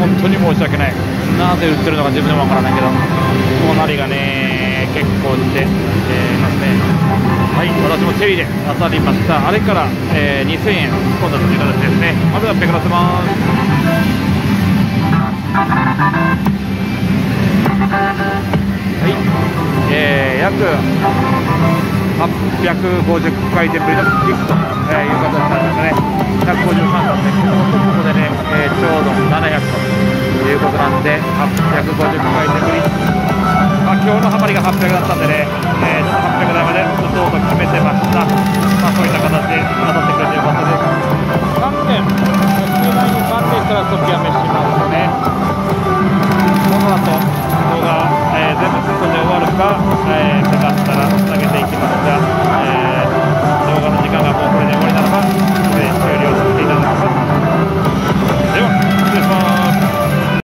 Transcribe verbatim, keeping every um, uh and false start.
本当に申し訳ない。なぜ売ってるのか自分でもわからないけど、もうなりがね結構して、えー、ますね。はい、私もチェリーで当たりました。あれから、えー、にせんえん突っ込んだという形ですね。まずはペクらせます。はい、えー、約はっぴゃくごじゅっかい転ぶりのキックと、えー、いう形になりましたね。ひゃくごじゅうさんだんで、ここでね、えー、ちょうどななひゃくということなんで、はっぴゃくごじゅっかい転ぶり。まあ、今日のハマりがはっぴゃくだったんでね、えー、はっぴゃくだいまで打とうと決めてました。まあ、そういった形で当たってくれてよかったです。さんてん、きゅうだいにさんてんからストップやめして